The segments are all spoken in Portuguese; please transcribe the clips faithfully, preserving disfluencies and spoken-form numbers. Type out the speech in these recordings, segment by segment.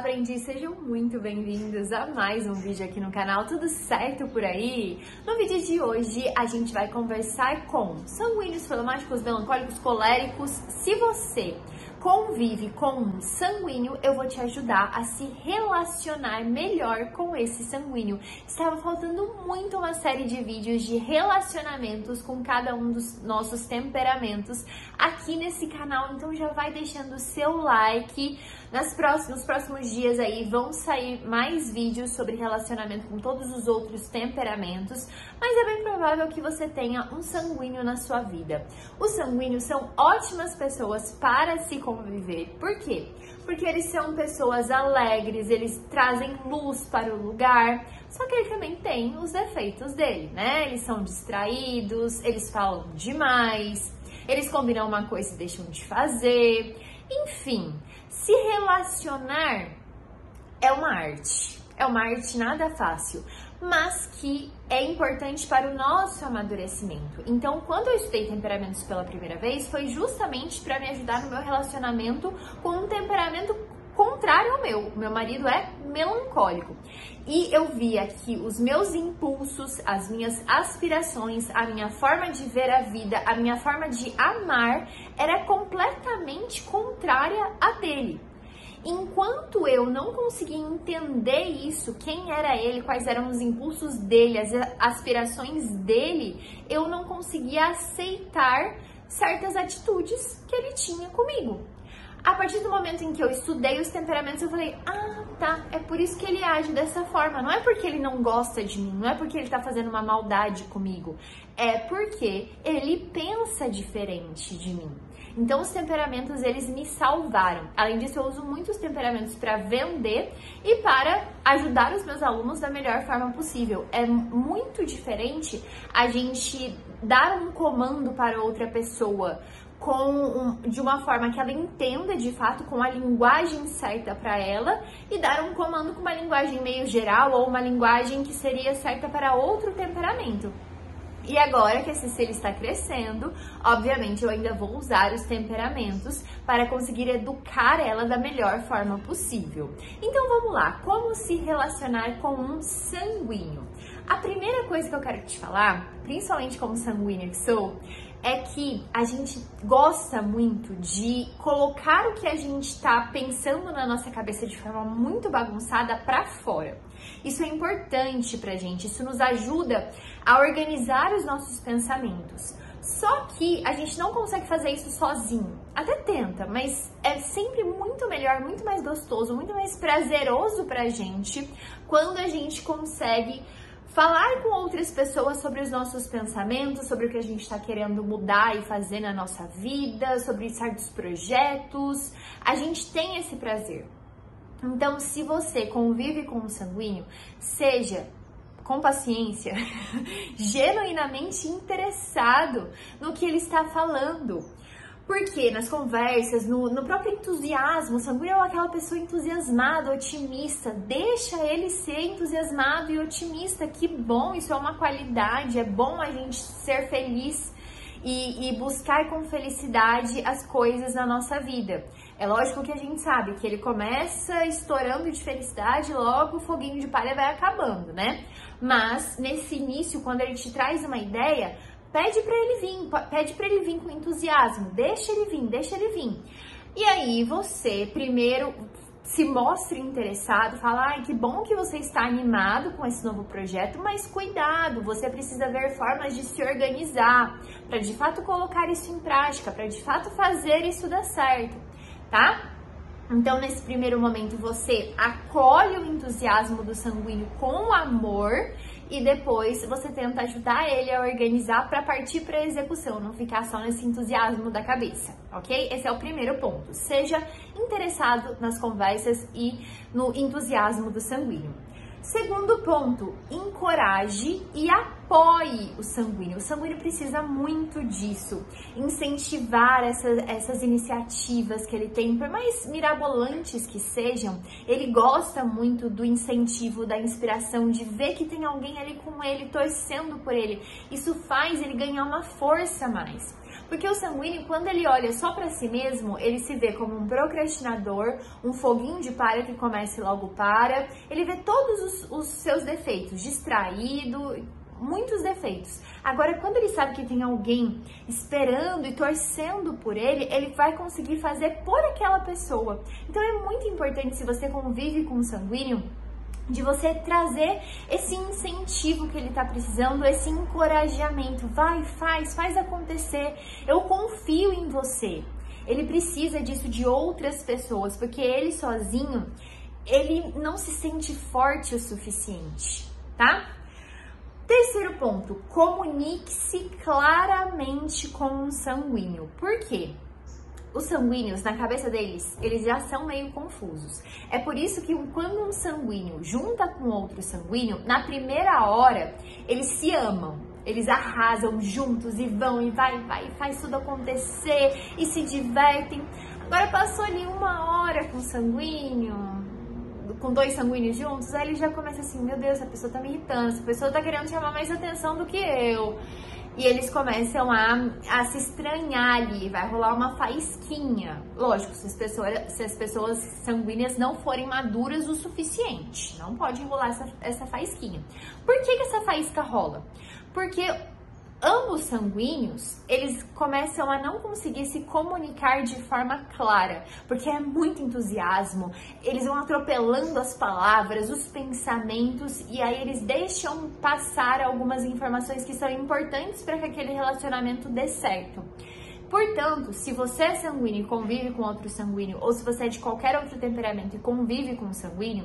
aprendiz, sejam muito bem-vindos a mais um vídeo aqui no canal. Tudo certo por aí? No vídeo de hoje a gente vai conversar com sanguíneos, flemáticos, melancólicos, coléricos. Se você convive com um sanguíneo, eu vou te ajudar a se relacionar melhor com esse sanguíneo. Estava faltando muito uma série de vídeos de relacionamentos com cada um dos nossos temperamentos aqui nesse canal, então já vai deixando o seu like. Nas próximos, nos próximos dias aí vão sair mais vídeos sobre relacionamento com todos os outros temperamentos, mas é bem provável que você tenha um sanguíneo na sua vida. Os sanguíneos são ótimas pessoas para se conviver. Por quê? Porque eles são pessoas alegres, eles trazem luz para o lugar, só que ele também tem os defeitos dele, né? Eles são distraídos, eles falam demais, eles combinam uma coisa e deixam de fazer, enfim. Se relacionar é uma arte, é uma arte nada fácil, mas que é importante para o nosso amadurecimento. Então, quando eu estudei temperamentos pela primeira vez, foi justamente para me ajudar no meu relacionamento com um temperamento contrário ao meu. O meu marido é melancólico. E eu via que os meus impulsos, as minhas aspirações, a minha forma de ver a vida, a minha forma de amar era completamente contrária à dele. Enquanto eu não conseguia entender isso, quem era ele, quais eram os impulsos dele, as aspirações dele, eu não conseguia aceitar certas atitudes que ele tinha comigo. A partir do momento em que eu estudei os temperamentos, eu falei, ah, tá, é por isso que ele age dessa forma. Não é porque ele não gosta de mim, não é porque ele tá fazendo uma maldade comigo, é porque ele pensa diferente de mim. Então, os temperamentos, eles me salvaram. Além disso, eu uso muitos temperamentos para vender e para ajudar os meus alunos da melhor forma possível. É muito diferente a gente dar um comando para outra pessoa com um, de uma forma que ela entenda de fato, com a linguagem certa para ela, e dar um comando com uma linguagem meio geral ou uma linguagem que seria certa para outro temperamento. E agora que esse ser está crescendo, obviamente eu ainda vou usar os temperamentos para conseguir educar ela da melhor forma possível. Então vamos lá, como se relacionar com um sanguíneo? A primeira coisa que eu quero te falar, principalmente como sanguíneo que sou, é que a gente gosta muito de colocar o que a gente está pensando na nossa cabeça de forma muito bagunçada para fora. Isso é importante pra gente, isso nos ajuda a organizar os nossos pensamentos. Só que a gente não consegue fazer isso sozinho. Até tenta, mas é sempre muito melhor, muito mais gostoso, muito mais prazeroso pra gente quando a gente consegue falar com outras pessoas sobre os nossos pensamentos, sobre o que a gente está querendo mudar e fazer na nossa vida, sobre certos projetos. A gente tem esse prazer. Então, se você convive com um sanguíneo, seja com paciência, genuinamente interessado no que ele está falando. Porque nas conversas, no, no próprio entusiasmo, o sanguíneo é aquela pessoa entusiasmada, otimista. Deixa ele ser entusiasmado e otimista. Que bom, isso é uma qualidade, é bom a gente ser feliz e, e buscar com felicidade as coisas na nossa vida. É lógico que a gente sabe que ele começa estourando de felicidade, logo o foguinho de palha vai acabando, né? Mas nesse início, quando ele te traz uma ideia, pede para ele vir, pede para ele vir com entusiasmo, deixa ele vir, deixa ele vir. E aí você primeiro se mostre interessado, fala, ai, que bom que você está animado com esse novo projeto, mas cuidado, você precisa ver formas de se organizar, para de fato colocar isso em prática, para de fato fazer isso dar certo, tá? Então, nesse primeiro momento, você acolhe o entusiasmo do sanguíneo com amor e depois você tenta ajudar ele a organizar para partir para a execução, não ficar só nesse entusiasmo da cabeça, ok? Esse é o primeiro ponto. Seja interessado nas conversas e no entusiasmo do sanguíneo. Segundo ponto, encoraje e apoie apoie o sanguíneo. O sanguíneo precisa muito disso, incentivar essa, essas iniciativas que ele tem, por mais mirabolantes que sejam, ele gosta muito do incentivo, da inspiração, de ver que tem alguém ali com ele, torcendo por ele. Isso faz ele ganhar uma força a mais. Porque o sanguíneo, quando ele olha só pra si mesmo, ele se vê como um procrastinador, um foguinho de palha que começa e logo para. Ele vê todos os, os seus defeitos, distraído, muitos defeitos. Agora, quando ele sabe que tem alguém esperando e torcendo por ele, ele vai conseguir fazer por aquela pessoa. Então é muito importante, se você convive com o sanguíneo, de você trazer esse incentivo que ele tá precisando, esse encorajamento. Vai, faz, faz acontecer. Eu confio em você. Ele precisa disso de outras pessoas, porque ele sozinho, ele não se sente forte o suficiente, tá? Terceiro ponto, comunique-se claramente com o sanguíneo. Por quê? Os sanguíneos, na cabeça deles, eles já são meio confusos. É por isso que quando um sanguíneo junta com outro sanguíneo, na primeira hora, eles se amam. Eles arrasam juntos e vão e vai, vai, faz tudo acontecer e se divertem. Agora passou ali uma hora com sanguíneo, com dois sanguíneos juntos, aí ele já começa assim, meu Deus, essa pessoa tá me irritando, essa pessoa tá querendo chamar mais atenção do que eu. E eles começam a, a se estranhar ali, vai rolar uma faísquinha. Lógico, se as, pessoas, se as pessoas sanguíneas não forem maduras o suficiente, não pode rolar essa, essa faísquinha. Por que que essa faísca rola? Porque ambos sanguíneos, eles começam a não conseguir se comunicar de forma clara, porque é muito entusiasmo, eles vão atropelando as palavras, os pensamentos, e aí eles deixam passar algumas informações que são importantes para que aquele relacionamento dê certo. Portanto, se você é sanguíneo e convive com outro sanguíneo, ou se você é de qualquer outro temperamento e convive com um sanguíneo,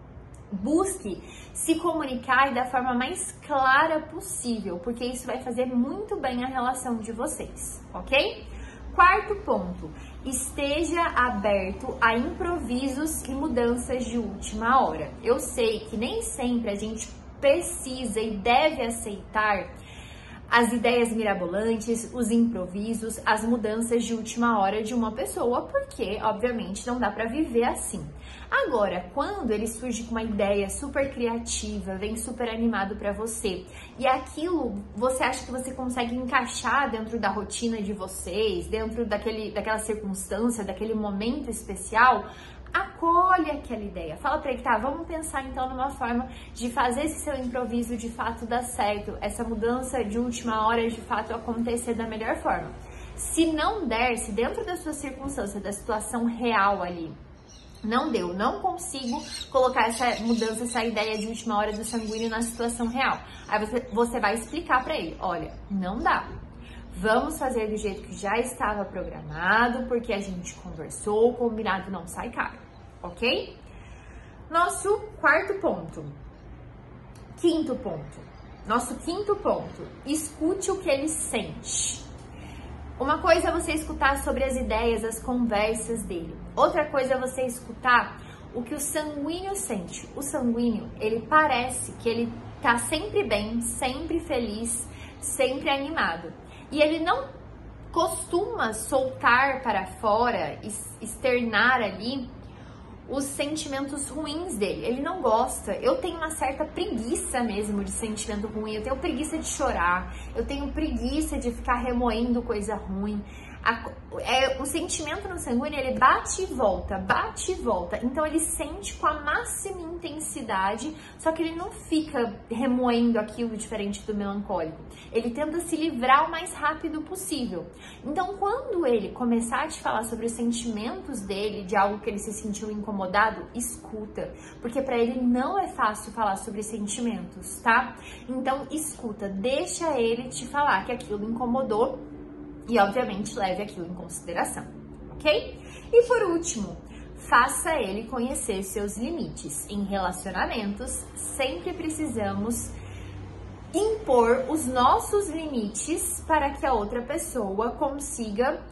busque se comunicar da forma mais clara possível, porque isso vai fazer muito bem a relação de vocês, ok? Quarto ponto, esteja aberto a improvisos e mudanças de última hora. Eu sei que nem sempre a gente precisa e deve aceitar as ideias mirabolantes, os improvisos, as mudanças de última hora de uma pessoa, porque, obviamente, não dá para viver assim. Agora, quando ele surge com uma ideia super criativa, vem super animado para você, e aquilo você acha que você consegue encaixar dentro da rotina de vocês, dentro daquele, daquela circunstância, daquele momento especial, acolhe aquela ideia. Fala pra ele, tá, vamos pensar então numa forma de fazer esse seu improviso de fato dar certo, essa mudança de última hora de fato acontecer da melhor forma. Se não der, se dentro da sua circunstância, da situação real ali, não deu, não consigo colocar essa mudança, essa ideia de última hora do sanguíneo na situação real. Aí você, você vai explicar pra ele, olha, não dá. Vamos fazer do jeito que já estava programado, porque a gente conversou, o combinado não sai caro, ok? Nosso quarto ponto. Quinto ponto. Nosso quinto ponto. Escute o que ele sente. Uma coisa é você escutar sobre as ideias, as conversas dele. Outra coisa é você escutar o que o sanguíneo sente. O sanguíneo, ele parece que ele tá sempre bem, sempre feliz, sempre animado. E ele não costuma soltar para fora, externar ali os sentimentos ruins dele. Ele não gosta. Eu tenho uma certa preguiça mesmo de sentimento ruim. Eu tenho preguiça de chorar. Eu tenho preguiça de ficar remoendo coisa ruim. A, é, o sentimento no sanguíneo, ele bate e volta, bate e volta. Então ele sente com a máxima intensidade, só que ele não fica remoendo aquilo diferente do melancólico. Ele tenta se livrar o mais rápido possível. Então quando ele começar a te falar sobre os sentimentos dele, de algo que ele se sentiu incomodado, escuta. Porque para ele não é fácil falar sobre sentimentos, tá? Então escuta, deixa ele te falar que aquilo incomodou. E, obviamente, leve aquilo em consideração, ok? E, por último, faça ele conhecer seus limites. Em relacionamentos, sempre precisamos impor os nossos limites para que a outra pessoa consiga,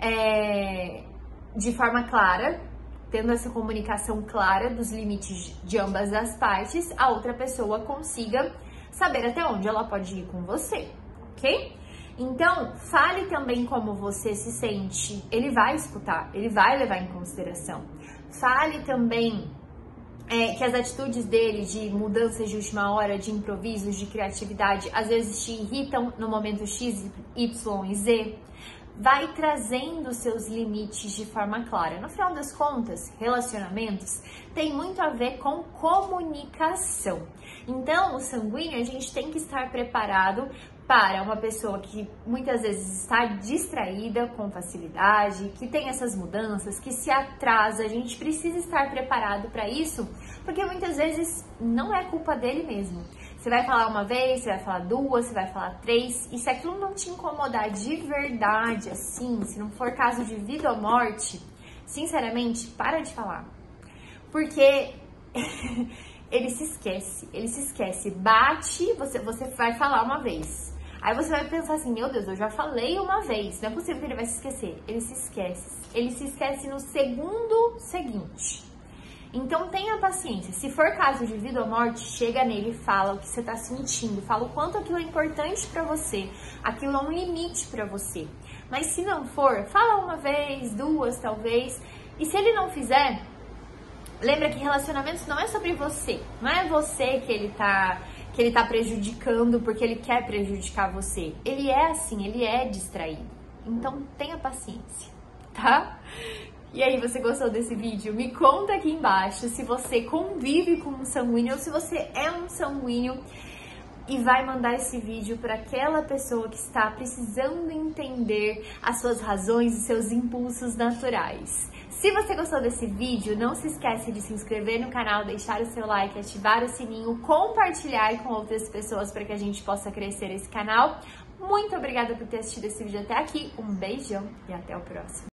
é, de forma clara, tendo essa comunicação clara dos limites de ambas as partes, a outra pessoa consiga saber até onde ela pode ir com você, ok? Então, fale também como você se sente. Ele vai escutar, ele vai levar em consideração. Fale também é, que as atitudes dele de mudanças de última hora, de improvisos, de criatividade, às vezes te irritam no momento X, Y e Z. Vai trazendo seus limites de forma clara. No final das contas, relacionamentos tem muito a ver com comunicação. Então, o sanguíneo, a gente tem que estar preparado para uma pessoa que muitas vezes está distraída com facilidade, que tem essas mudanças, que se atrasa. A gente precisa estar preparado para isso, porque muitas vezes não é culpa dele mesmo. Você vai falar uma vez, você vai falar duas, você vai falar três, e se aquilo não te incomodar de verdade, assim, se não for caso de vida ou morte, sinceramente, para de falar. Porque ele se esquece, ele se esquece. Bate, você, você vai falar uma vez. Aí você vai pensar assim, meu Deus, eu já falei uma vez, não é possível que ele vai se esquecer. Ele se esquece, ele se esquece no segundo seguinte. Então tenha paciência, se for caso de vida ou morte, chega nele e fala o que você tá sentindo, fala o quanto aquilo é importante pra você, aquilo é um limite pra você. Mas se não for, fala uma vez, duas talvez, e se ele não fizer, lembra que relacionamentos não é sobre você, não é você que ele tá, que ele tá prejudicando porque ele quer prejudicar você. Ele é assim, ele é distraído, então tenha paciência, tá? E aí, você gostou desse vídeo? Me conta aqui embaixo se você convive com um sanguíneo ou se você é um sanguíneo e vai mandar esse vídeo para aquela pessoa que está precisando entender as suas razões e seus impulsos naturais. Se você gostou desse vídeo, não se esquece de se inscrever no canal, deixar o seu like, ativar o sininho, compartilhar com outras pessoas para que a gente possa crescer esse canal. Muito obrigada por ter assistido esse vídeo até aqui, um beijão e até o próximo.